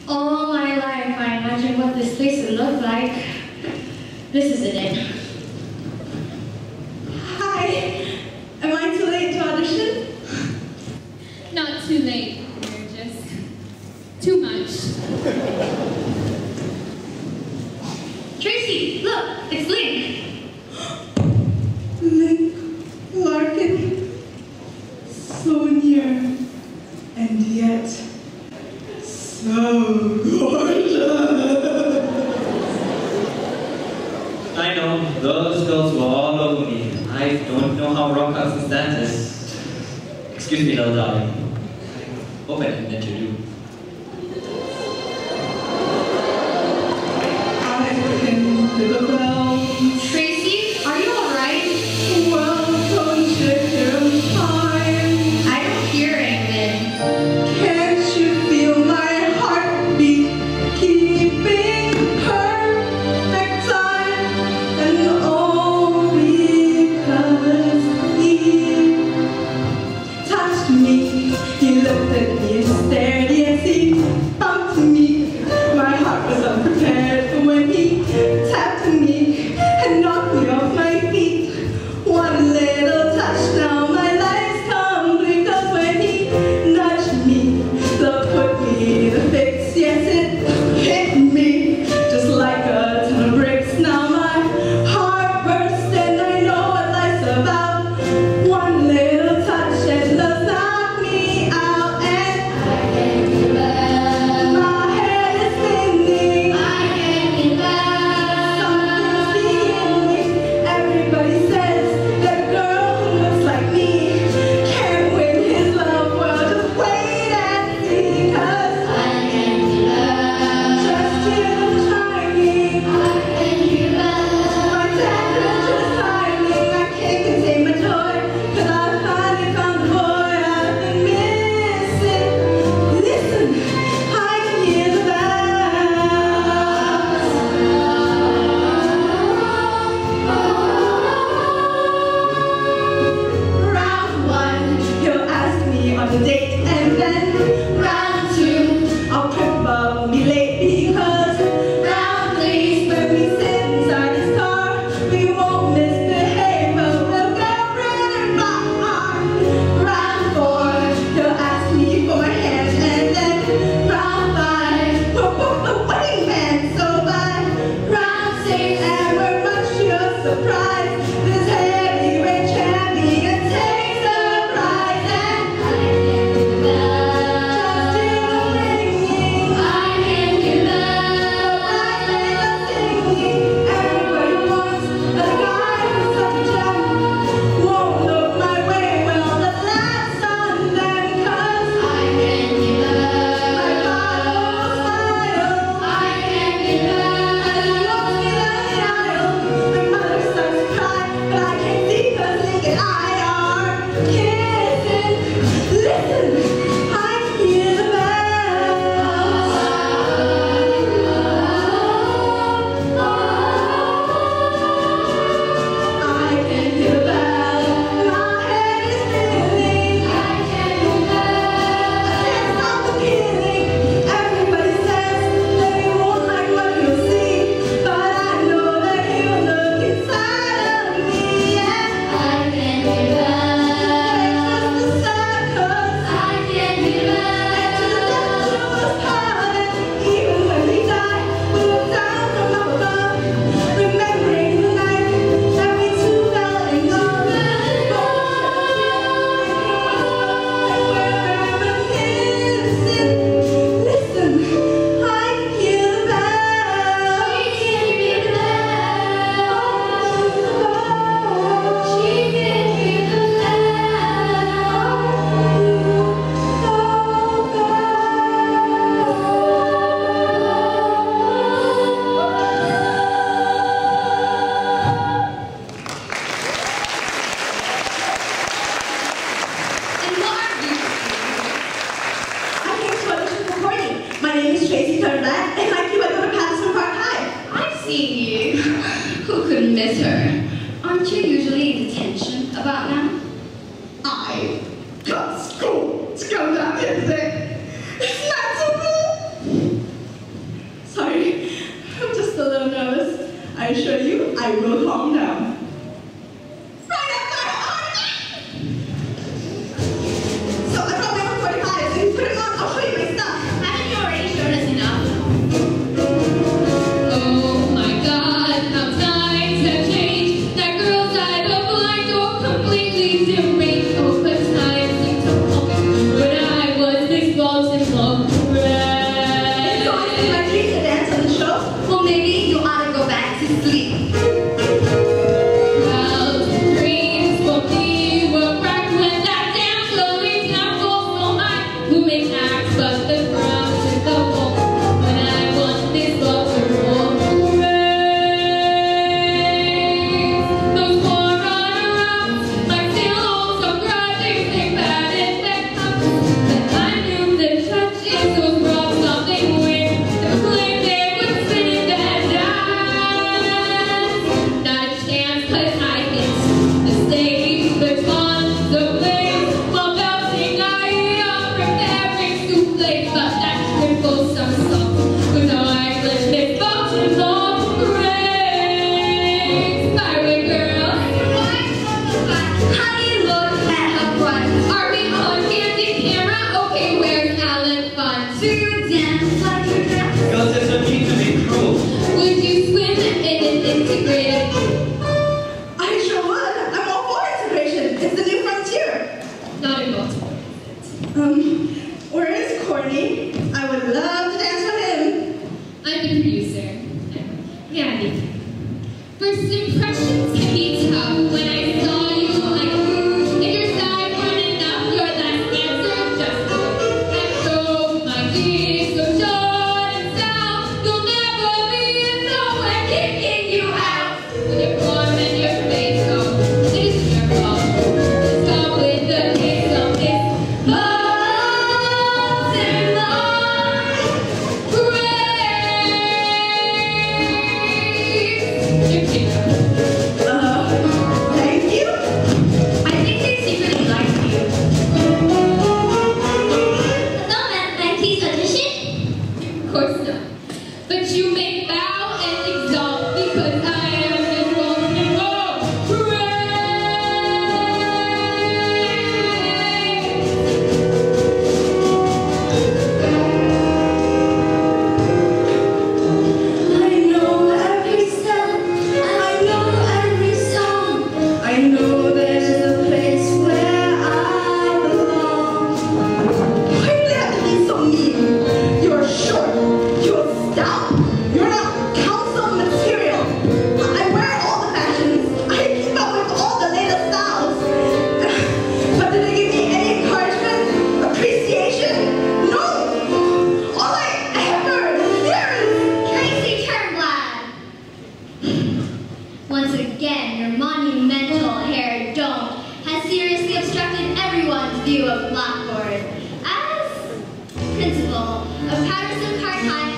All my life, I imagined what this place would look like. This isn't it. Hi. Am I too late to audition? Not too late. You're just too much. Tracy, look, it's Link. Link, Larkin, so near, and yet so gorgeous. I know, those girls were all over me. I don't know how rock houses that is. Excuse me, little darling. I hope I didn't enter you. I can hear the bells. Tracy, are you alright? Welcome to your time. I don't hear anything. Can't you feel my heartbeat keeping perfect time? And all because he touched me. He looked at me and stared. Yes, he bumped me. My heart was unprepared when he tapped me and knocked me off my feet. One little touch, now my life's complete. 'Cause when he nudged me, love put me in a fix. Yes, it hit me just like a ton of bricks. Now my heart burst and I know what life's about. One little touch and love knocked me out, and I can't get back. my head is spinning. I can't get back. Something's beginning. Everybody says that a girl who looks like me can't win his love. Well, just wait and see, 'cause I can't get back. just till shining. I can't get back. My temperature's climbing. I can't contain my joy, 'cause I finally found the boy I've been missing. Listen, I can hear the bells. Round one, he'll ask me on a date, and then round two, I'll trip up and be late, because round three, when we sit inside his car, we won't misbehave, but we'll get rid of our. Round four, he'll ask me for my hand, and then round five, we'll book the wedding band. So by round six, and we're much to your surprise, this heavyweight champion takes the prize, and I can't get just back. till the ringing, I can't get the back. bright singing. Everybody wants a guy who's such a gem. Won't look my way, well, the laughs on them, 'cause I can't get my back. father will smile. I can't get back. As he walks me down the aisle, my mother starts to cry, but I can't see 'cause Link and I are kissing. Listen, I can hear the bells. I can hear the bells. My head is spinning. I can't get back. I can't stop the feeling. Everybody says that he won't like what he'll see, but I know that he'll look inside of me. Yeah, I can't get back. just a circus. I can't get back. And to the depths of his heart, and even when we die, we look down from up above, remembering the night that we two fell in love. Listen, I can hear the bells. She can hear the bells. She can hear the And who are you? I came to audition for Corny. My name is Tracy Turnblad, and like you, I go to Baltimore Park High. I've seen you. Who could miss her? Aren't you usually in detention about now? I got school to come down here today. It's not too good. I assure you, I will calm down. So I brought number 45, so you put it on, I'll show you my stuff. Haven't you already shown us enough? Oh my God, how times have changed. That girl's eyes are blind or completely deranged. Oh, but times seem to come when I was this Baltimore Crabs. So I see my dream to dance on the show. Well, maybe you ought to go back to sleep. Well, dreams for me were cracked when that damn slowly tumbled so high. Who makes acts but the crowd is the wall when I want this Baltimore Crabs. Those poor runner-ups, my pillows of grudging, they patted their cups. But I knew the touches was brought something weird. The flame they would spin in their dance. Not a chance, 'cause I hit the stage, the tons of flames, while bouncing I up, preparing to play. But that triple somersault was how I glitched this Baltimore Crabs. Byway girl, How do you look at her front? are we on candid camera? Okay, where's Alan Fun? Do you dance like your dress? Girls, there's no need to be cruel. Would you swim in an integrated? I sure would. I'm all for integration. It's the new frontier. Not in Baltimore. Where is Corny? I would love to dance with him. I'm the producer. Gabby. First impressions can be tough. When I saw you, I knew if your side weren't enough, your last answer just and so my dick so short and south, you'll never be in nowhere kicking you out. With your form and your face, oh, it isn't your fault. Let's start with the kiss of this Thank you. I think they secretly like you. Hello, Mathematics Audition. Of course not. But you may bow and exalt because I am the Baltimore Crabs. I know every step. I know every song. I know there's a place where I belong. Why do they have to be so mean? You're short. You're stout. You're not council material. I wear all the fashions. I keep up with all the latest styles. But did they give me any encouragement? Appreciation? No. All I ever hear is Tracy Turnblad. Once again, your monumental hair dome has seriously obstructed everyone's view of Blackboard. As principal of Patterson Part-Time